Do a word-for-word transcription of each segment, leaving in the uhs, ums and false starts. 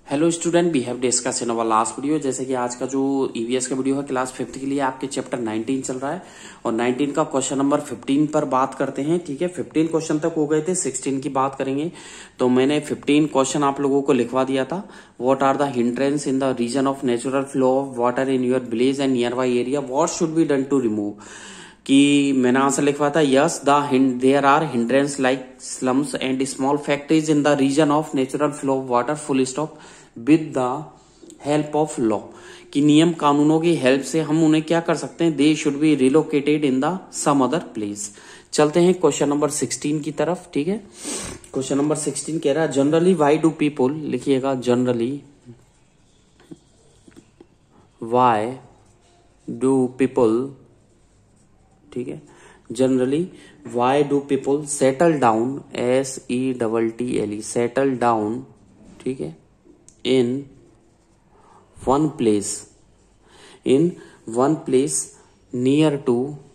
Hello student, we have discuss in our last video. जैसे कि आज का जो ईवीएस का वीडियो है क्लास फिफ्थ के लिए आपके चैप्टर नाइनटीन चल रहा है और नाइनटीन का क्वेश्चन नंबर फिफ्टीन पर बात करते हैं। ठीक है, फिफ्टीन क्वेश्चन तक हो गए थे, सिक्सटीन की बात करेंगे। तो मैंने फिफ्टीन क्वेश्चन आप लोगों को लिखवा दिया था। What are the hindrance in the region of natural flow of water in your village and near by area, what should be done to remove. कि मैंने आंसर लिखवा था yes the there are hindrance like slums and small factories in the region of natural flow of water full stop with the help of law. कि नियम कानूनों की help से हम उन्हें क्या कर सकते हैं, they should be relocated in the some other place. चलते हैं क्वेश्चन नंबर सिक्सटीन की तरफ। ठीक है, क्वेश्चन नंबर सिक्सटीन कह रहा है जनरली वाई डू पीपुल, लिखिएगा जनरली वाई डू पीपुल, ठीक है, generally why do people settle down, S E double T L E, settle down, ठीक है, in one place in one place near to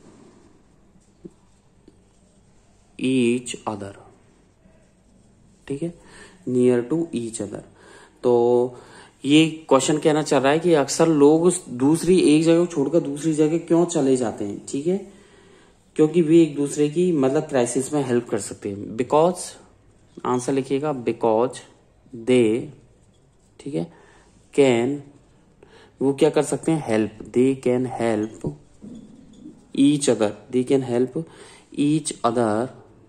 each other, ठीक है, near to each other। तो ये question कहना चल रहा है कि अक्सर लोग दूसरी एक जगह छोड़कर दूसरी जगह क्यों चले जाते हैं। ठीक है, क्योंकि वे एक दूसरे की मतलब क्राइसिस में हेल्प कर सकते हैं। बिकॉज, आंसर लिखिएगा बिकॉज दे, ठीक है, कैन, वो क्या कर सकते हैं, help, they can help each other, they can help each other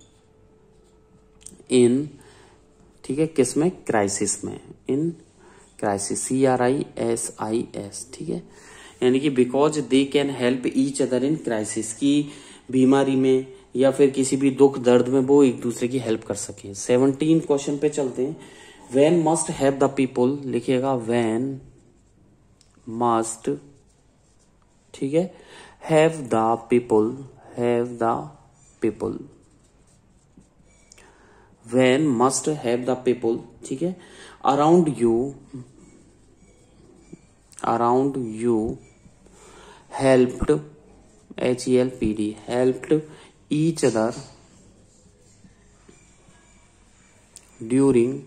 in, ठीक है, किस में, क्राइसिस में, in crisis, C R I S I S, ठीक है, यानी कि because they can help each other in crisis, की बीमारी में या फिर किसी भी दुख दर्द में वो एक दूसरे की हेल्प कर सके। सेवनटीन क्वेश्चन पे चलते हैं। When must have the people, लिखिएगा when must, ठीक है, have the people, have the people, when must have the people, ठीक है, around you, around you helped, H E L P D, helped each other during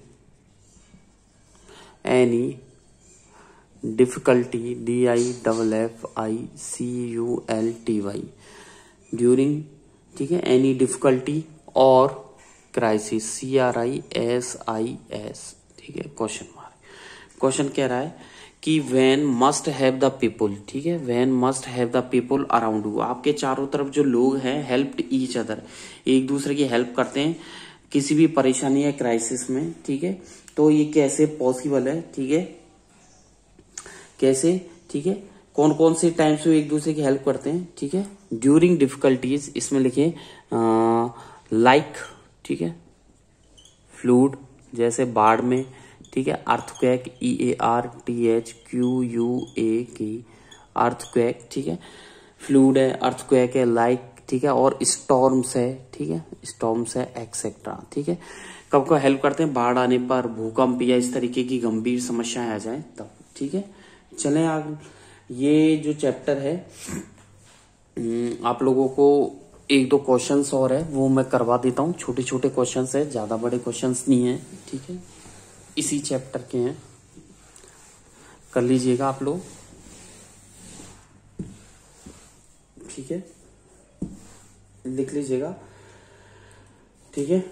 any difficulty, D I F F I C U L T Y, during, ठीक है, any difficulty और crisis, C R I S I S, ठीक है, question mark. Question कह रहा है कि when must have the people, ठीक है, when must have the people around you, आपके चारों तरफ जो लोग हैं helped each other, एक दूसरे की हेल्प करते हैं किसी भी परेशानी या क्राइसिस में। ठीक है, तो ये कैसे पॉसिबल है, ठीक है, कैसे, ठीक है, कौन कौन से टाइम्स में एक दूसरे की हेल्प करते हैं। ठीक है, ड्यूरिंग डिफिकल्टीज, इसमें लिखे लाइक, ठीक है, फ्लूड, जैसे बाढ़ में, ठीक है, earthquake, E A R T H Q U A की, अर्थक्वेक, ठीक है, फ्लूड है, अर्थक्वेक है, लाइक, ठीक है, और स्टॉर्म्स है, ठीक है, स्टॉर्म्स है, एक्सेट्रा। ठीक है, कब को हेल्प करते हैं, बाढ़ आने पर, भूकंप या इस तरीके की गंभीर समस्याएं आ जाए तब। ठीक है, चलें आगे। ये जो चैप्टर है आप लोगों को एक दो क्वेश्चंस और है वो मैं करवा देता हूँ। छोटे छोटे क्वेश्चंस है, ज्यादा बड़े क्वेश्चंस नहीं है। ठीक है, इसी चैप्टर के हैं, कर लीजिएगा आप लोग। ठीक है, लिख लीजिएगा। ठीक है,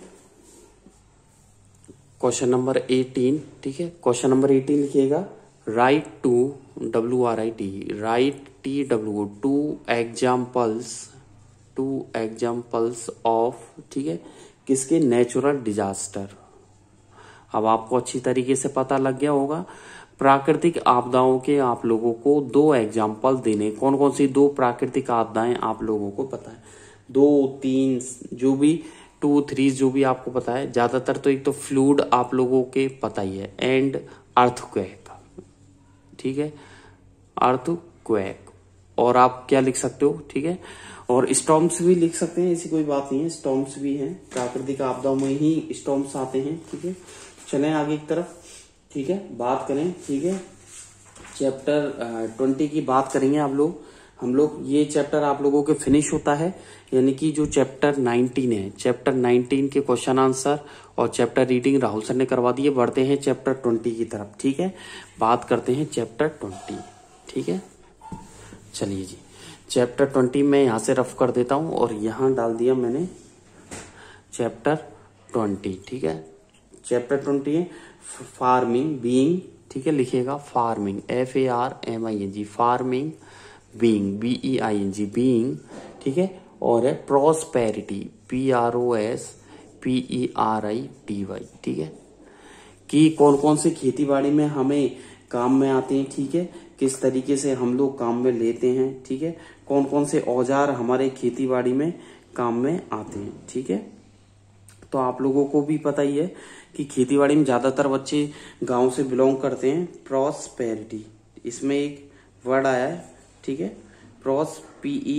क्वेश्चन नंबर एटीन, ठीक है, क्वेश्चन नंबर एटीन लिखिएगा write two, W R I T, write T W, two examples, two examples of, ठीक है, किसके, नेचुरल डिजास्टर। अब आपको अच्छी तरीके से पता लग गया होगा, प्राकृतिक आपदाओं के आप लोगों को दो एग्जाम्पल देने। कौन कौन सी दो प्राकृतिक आपदाएं आप लोगों को पता है, दो तीन जो भी, टू थ्री जो भी आपको पता है। ज्यादातर तो एक तो फ्लूड आप लोगों के पता ही है, एंड अर्थक्वेक, ठीक है, अर्थक्वेक, और आप क्या लिख सकते हो, ठीक है, और स्टॉर्म्स भी लिख सकते हैं, ऐसी कोई बात नहीं है, स्टॉर्म्स भी हैं, प्राकृतिक आपदाओं में ही स्टॉर्म्स आते हैं। ठीक है, चलें आगे की तरफ। ठीक है, बात करें, ठीक है, चैप्टर ट्वेंटी की बात करेंगे आप लोग। हम लोग ये चैप्टर आप लोगों के फिनिश होता है, यानी कि जो चैप्टर नाइनटीन है, चैप्टर नाइनटीन के क्वेश्चन आंसर और चैप्टर रीडिंग राहुल सर ने करवा दिए। बढ़ते हैं चैप्टर ट्वेंटी की तरफ, ठीक है। बात करते हैं चैप्टर ट्वेंटी, ठीक है। चलिए जी, चैप्टर ट्वेंटी में यहां से रफ कर देता हूं और यहां डाल दिया मैंने चैप्टर ट्वेंटी, ठीक है। चैप्टर ट्वेंटी है फार्मिंग बीइंग, ठीक है, लिखिएगा farming, F A R M I N G, farming being, B E I N G, being, ठीक है। और है prosperity, P R O S P E R I T Y, ठीक है। कि कौन कौन से खेती बाड़ी में हमें काम में आते हैं, ठीक है, किस तरीके से हम लोग काम में लेते हैं, ठीक है, कौन कौन से औजार हमारे खेती बाड़ी में काम में आते हैं, ठीक है। तो आप लोगों को भी पता ही है कि खेतीबाड़ी में ज्यादातर बच्चे गांव से बिलोंग करते हैं। प्रॉस्पेरिटी, इसमें एक वर्ड आया है, ठीक है, pros P E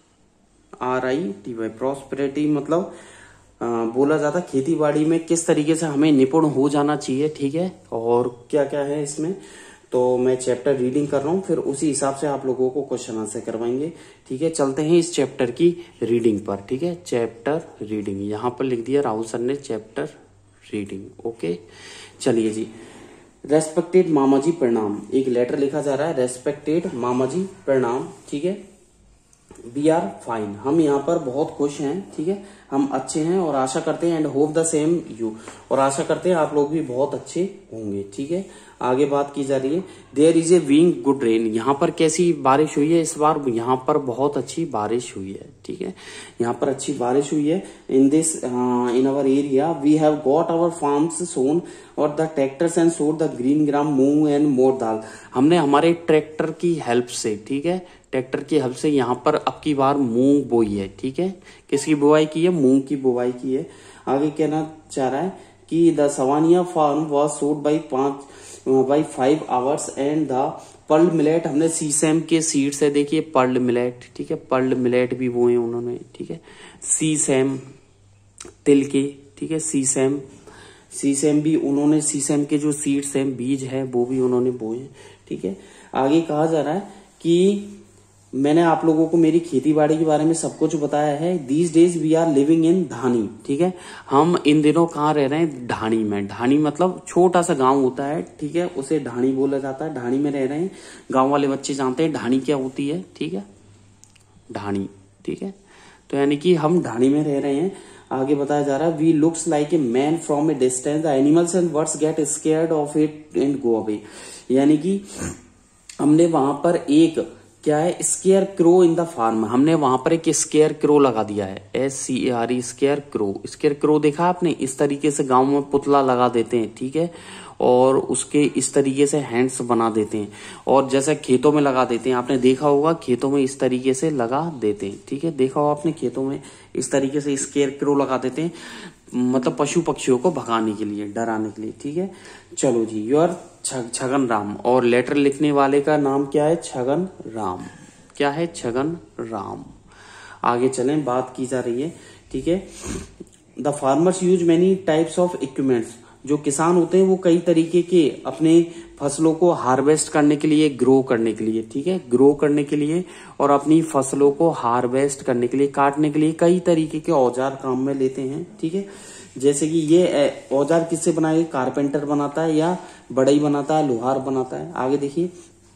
R I T Y, prosperity मतलब आ, बोला जाता खेतीबाड़ी में किस तरीके से हमें निपुण हो जाना चाहिए, ठीक है, और क्या क्या है इसमें। तो मैं चैप्टर रीडिंग कर रहा हूं, फिर उसी हिसाब से आप लोगों को क्वेश्चन आंसर करवाएंगे, ठीक है। चलते हैं इस चैप्टर की रीडिंग पर, ठीक है। चैप्टर रीडिंग यहां पर लिख दिया राहुल सर ने, चैप्टर रीडिंग, ओके। चलिए जी, रेस्पेक्टेड मामा जी प्रणाम, एक लेटर लिखा जा रहा है, रेस्पेक्टेड मामा जी प्रणाम, ठीक है। वी आर फाइन, हम यहाँ पर बहुत खुश हैं, ठीक है, हम अच्छे हैं और आशा करते हैं, and hope the same you, और आशा करते हैं आप लोग भी बहुत अच्छे होंगे, ठीक है। आगे बात की जा रही है, there is a wing good rain, यहाँ पर कैसी बारिश हुई है इस बार, यहाँ पर बहुत अच्छी बारिश हुई है, ठीक है, यहाँ पर अच्छी बारिश हुई है। In this in our area we have got our farms sown और the tractors and sowed the green gram moong and more dal, हमने हमारे ट्रैक्टर की हेल्प से, ठीक है, ट्रैक्टर की हेल्प से यहाँ पर अब की बार मूंग बोई है, ठीक है। किसकी बुआई की है, मूंग की बुआई की है। आगे कहना चाह रहा है कि the Sawaniya farm was sowed by पांच by five hours and the pearl millet, हमने सीसैम के सीड से, देखिए पर्ल मिलेट, ठीक है, पर्ल मिलेट भी बोए उन्होंने, ठीक है। सीसैम तिल के, ठीक है, सीसैम सीसैम भी उन्होंने, सीसैम के जो सीड्स हैं, बीज है, वो भी उन्होंने बोए, ठीक है। आगे कहा जा रहा है कि मैंने आप लोगों को मेरी खेती बाड़ी के बारे में सब कुछ बताया है। These days we are living in dhani, ठीक है, हम इन दिनों कहाँ रह रहे हैं, ढानी में। ढानी मतलब छोटा सा गांव होता है, ठीक है, उसे ढानी बोला जाता है, ढानी में रह रहे हैं। गांव वाले बच्चे जानते हैं ढानी क्या होती है, ठीक है, ढानी, ठीक है। तो यानी कि हम ढानी में रह रहे हैं। आगे बताया जा रहा है, we looks like a man from a distance, the animals and birds get scared of it and go away, यानी कि हमने वहां पर एक क्या है, scarecrow in the farm, हमने वहां पर एक स्केयर क्रो लगा दिया है, S C A R E, scarecrow. Scarecrow देखा आपने, इस तरीके से गांव में पुतला लगा देते हैं, ठीक है, और उसके इस तरीके से हैंड्स बना देते हैं, और जैसे खेतों में लगा देते हैं, आपने देखा होगा खेतों में इस तरीके से लगा देते हैं, ठीक है, देखा होगा आपने खेतों में इस तरीके से स्केयर क्रो लगा देते हैं, मतलब पशु पक्षियों को भगाने के लिए, डराने के लिए, ठीक है। चलो जी, योर छगन राम, और लेटर लिखने वाले का नाम क्या है, छगन राम, क्या है, छगन राम। आगे चलें, बात की जा रही है, ठीक है। The farmers use many types of equipments, जो किसान होते हैं वो कई तरीके के अपने फसलों को हार्वेस्ट करने के लिए, ग्रो करने के लिए, ठीक है, ग्रो करने के लिए और अपनी फसलों को हार्वेस्ट करने के लिए, काटने के लिए कई तरीके के औजार काम में लेते हैं, ठीक है। जैसे कि ये औजार किससे बनाए, कारपेंटर बनाता है या बढ़ई बनाता है, लोहार बनाता है। आगे देखिए,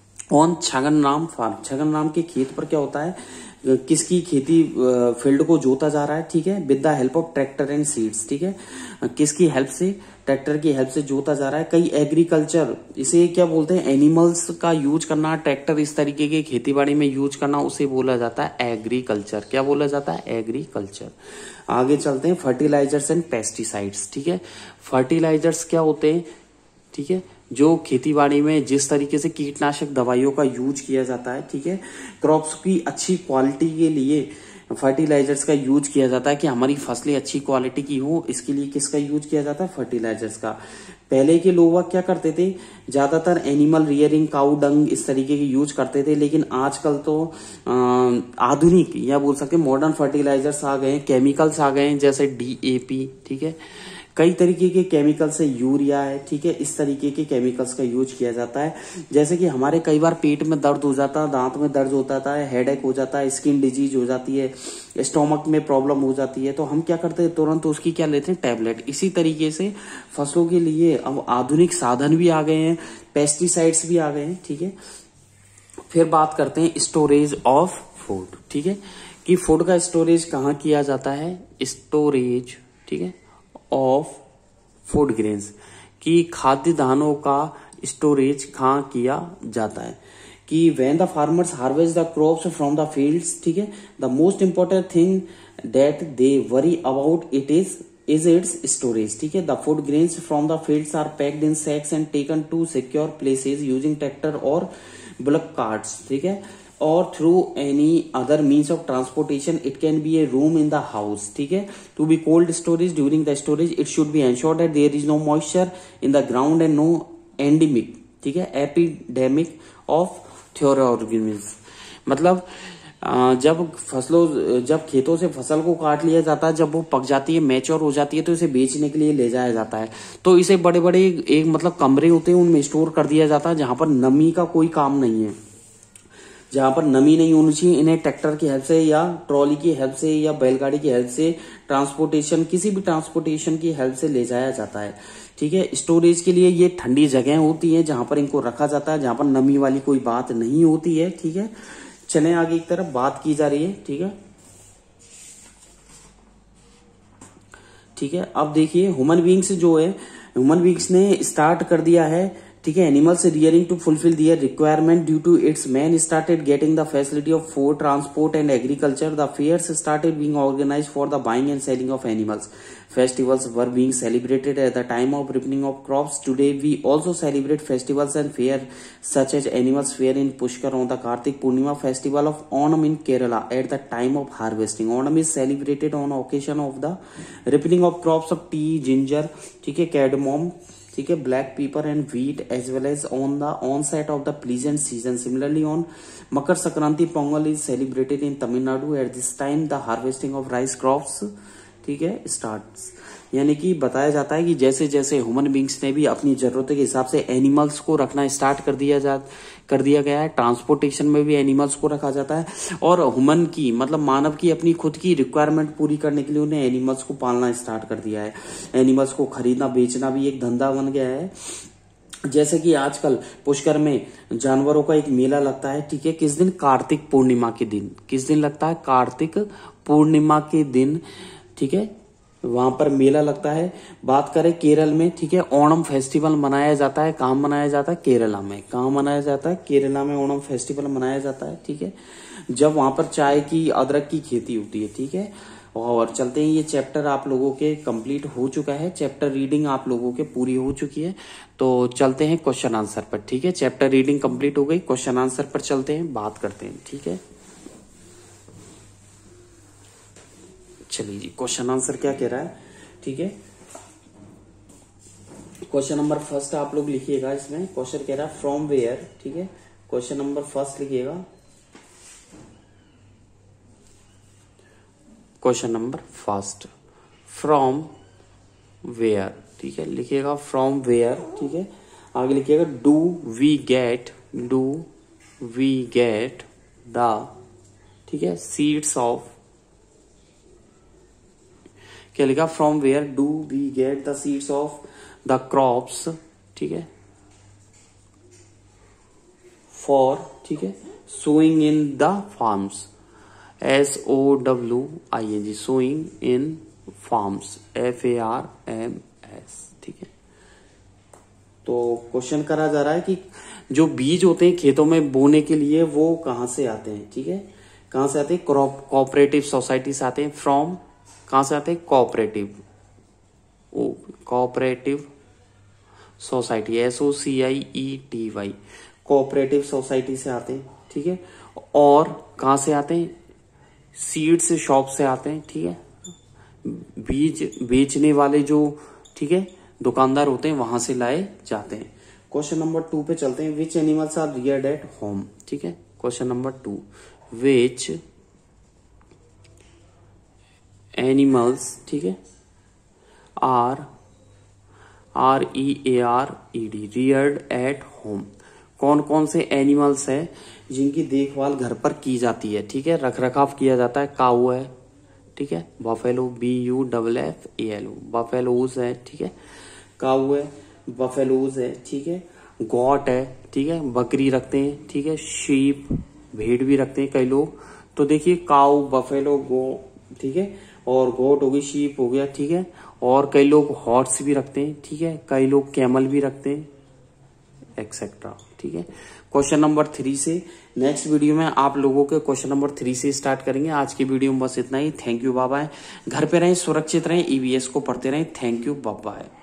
ऑन छगन राम फार्म, छगन राम के खेत पर क्या होता है, किसकी खेती फील्ड को जोता जा रहा है, ठीक है, with the help of tractor and seeds, ठीक है, किसकी हेल्प से, ट्रैक्टर की हेल्प से जोता जा रहा है। कई एग्रीकल्चर, इसे क्या बोलते हैं, एनिमल्स का यूज करना, ट्रैक्टर इस तरीके के खेतीबाड़ी में यूज करना, उसे बोला जाता है एग्रीकल्चर। क्या बोला जाता है, एग्रीकल्चर। आगे चलते हैं, फर्टिलाइजर्स एंड पेस्टिसाइड्स, ठीक है। फर्टिलाइजर्स क्या होते हैं, ठीक है, जो खेतीबाड़ी में जिस तरीके से कीटनाशक दवाइयों का यूज किया जाता है, ठीक है, क्रॉप्स की अच्छी क्वालिटी के लिए फर्टिलाइजर्स का यूज किया जाता है, कि हमारी फसलें अच्छी क्वालिटी की हो, इसके लिए किसका यूज किया जाता है, फर्टिलाइजर्स का। पहले के लोग क्या करते थे, ज्यादातर एनिमल रियरिंग, काऊ डंग इस तरीके के यूज करते थे, लेकिन आजकल तो आधुनिक या बोल सकते मॉडर्न फर्टिलाइजर्स आ गए, केमिकल्स आ गए, जैसे डी ए पी, ठीक है, कई तरीके के केमिकल से, यूरिया है, ठीक है, इस तरीके के केमिकल्स का यूज किया जाता है। जैसे कि हमारे कई बार पेट में दर्द हो जाता है, दांत में दर्द होता है, हेडेक हो जाता है, स्किन डिजीज हो जाती है, स्टोमक में प्रॉब्लम हो जाती है, तो हम क्या करते हैं, तुरंत उसकी क्या लेते हैं, टैबलेट। इसी तरीके से फसलों के लिए अब आधुनिक साधन भी आ गए हैं, पेस्टिसाइड्स भी आ गए हैं, ठीक है। फिर बात करते हैं स्टोरेज ऑफ फूड, ठीक है, कि फूड का स्टोरेज कहाँ किया जाता है, स्टोरेज, ठीक है, ऑफ फूड ग्रेन्स, कि खाद्य धानों का स्टोरेज कहाँ किया जाता है, कि when the farmers harvest the crops from the fields, ठीक है, the most important thing that they worry about it is is it's storage, ठीक है। The food grains from the fields are packed in sacks and taken to secure places using tractor or bullock carts, ठीक है, or through any other means of transportation. It can be a room in the house, ठीक है। To be cold storage during the storage it should be ensured that there is no moisture in the ground and no endemic, ठीक है, epidemic of थ्योरा organism. मतलब जब फसलों जब खेतों से फसल को काट लिया जाता है, जब वो पक जाती है, मैच्योर हो जाती है, तो इसे बेचने के लिए ले जाया जाता है। तो इसे बड़े बड़े एक मतलब कमरे होते हैं, उनमें स्टोर कर दिया जाता है, जहां पर नमी का कोई काम नहीं है, जहां पर नमी नहीं होनी चाहिए। इन्हें ट्रैक्टर की हेल्प से या ट्रॉली की हेल्प से या बैलगाड़ी की हेल्प से, ट्रांसपोर्टेशन, किसी भी ट्रांसपोर्टेशन की हेल्प से ले जाया जाता है, ठीक है। स्टोरेज के लिए ये ठंडी जगह होती है जहां पर इनको रखा जाता है, जहां पर नमी वाली कोई बात नहीं होती है, ठीक है। चले आगे की तरफ बात की जा रही है, ठीक है, ठीक है। अब देखिए ह्यूमन बींग्स जो है, ह्यूमन बींग्स ने स्टार्ट कर दिया है, ठीक है, animals rearing to fulfil their requirement due to its man started getting the facility of food transport and agriculture. The fairs started being organised for the buying and selling of animals. Festivals were being celebrated at the time of ripening of crops. Today we also celebrate festivals and fair such as animals fair in Pushkar on the Kartik Purnima, festival of Onam in Kerala at the time of harvesting. Onam is celebrated on occasion of the ripening of crops of tea, ginger, ठीक है, cardamom, ठीक है, black pepper and wheat, as well as on the onset of the pleasant season. Similarly on Makar Sankranti, Pongal is celebrated in Tamil Nadu. At this time the harvesting of rice crops, ठीक है, starts. यानी कि बताया जाता है कि जैसे जैसे ह्यूमन बींग्स ने भी अपनी जरूरतों के हिसाब से एनिमल्स को रखना स्टार्ट कर दिया जा कर दिया गया है, ट्रांसपोर्टेशन में भी एनिमल्स को रखा जाता है, और ह्यूमन की मतलब मानव की अपनी खुद की रिक्वायरमेंट पूरी करने के लिए उन्हें एनिमल्स को पालना स्टार्ट कर दिया है। एनिमल्स को खरीदना बेचना भी एक धंधा बन गया है। जैसे कि आजकल पुष्कर में जानवरों का एक मेला लगता है, ठीक है, किस दिन, कार्तिक पूर्णिमा के दिन। किस दिन लगता है, कार्तिक पूर्णिमा के दिन, ठीक है, वहां पर मेला लगता है। बात करें केरल में, ठीक है, ओणम फेस्टिवल मनाया जाता है। कहाँ मनाया जाता है, केरला में। कहाँ मनाया जाता है, केरला में ओणम फेस्टिवल मनाया जाता है, ठीक है, जब वहां पर चाय की, अदरक की खेती होती है, ठीक है। और चलते हैं, ये चैप्टर आप लोगों के कंप्लीट हो चुका है, चैप्टर रीडिंग आप लोगों के पूरी हो चुकी है। तो चलते हैं क्वेश्चन आंसर पर, ठीक है, चैप्टर रीडिंग कंप्लीट हो गई, क्वेश्चन आंसर पर चलते हैं, बात करते हैं, ठीक है। चलिए जी, क्वेश्चन आंसर क्या कह रहा है, ठीक है। क्वेश्चन नंबर फर्स्ट आप लोग लिखिएगा, इसमें क्वेश्चन कह रहा है फ्रॉम वेयर, ठीक है, क्वेश्चन नंबर फर्स्ट लिखिएगा, question number first, from where, ठीक है, लिखिएगा फ्रॉम वेयर, ठीक है। आगे लिखिएगा do we get, do we get the, ठीक है, सीड्स ऑफ, क्या लिखा, from where do we get the seeds of the crops, ठीक है, फॉर, ठीक है, sowing in the farms, S O W I N G, sowing in farms, F A R M S, ठीक है। तो question करा जा रहा है कि जो बीज होते हैं खेतों में बोने के लिए वो कहां से आते हैं, ठीक है, कहां से आते हैं, कोऑपरेटिव सोसाइटी से आते हैं। फ्रॉम कहां से आते हैं, cooperative, O cooperative society, S O C I E T Y, cooperative society से आते हैं, ठीक है। और कहां से आते हैं, सीड्स शॉप से आते हैं, ठीक है, बीज बेचने वाले जो, ठीक है, दुकानदार होते हैं, वहां से लाए जाते हैं। क्वेश्चन नंबर टू पे चलते हैं, which animals are reared at home, ठीक है, question number two, which animals, ठीक है, are R E A R E D, reared at home. कौन कौन से एनिमल्स है जिनकी देखभाल घर पर की जाती है, ठीक है, रख रखाव किया जाता है। काऊ है, ठीक है, buffalo, B U double F A L O, buffaloes है, ठीक है, काऊ है, बफेलोज है, ठीक है, गॉट है, ठीक है, बकरी रखते हैं, ठीक है, शीप, भेड़ भी रखते हैं कई लोग। तो देखिए काऊ, बफेलो, गो, ठीक है, और गोट हो गई, शीप हो गया, ठीक है, और कई लोग हॉर्स भी रखते हैं, ठीक है, कई लोग कैमल भी रखते हैं, एक्सेट्रा, ठीक है। क्वेश्चन नंबर थ्री से नेक्स्ट वीडियो में आप लोगों के क्वेश्चन नंबर थ्री से स्टार्ट करेंगे। आज की वीडियो में बस इतना ही। Thank you, bye bye. घर पे रहें, सुरक्षित रहें, ईवीएस को पढ़ते रहें। Thank you, bye bye.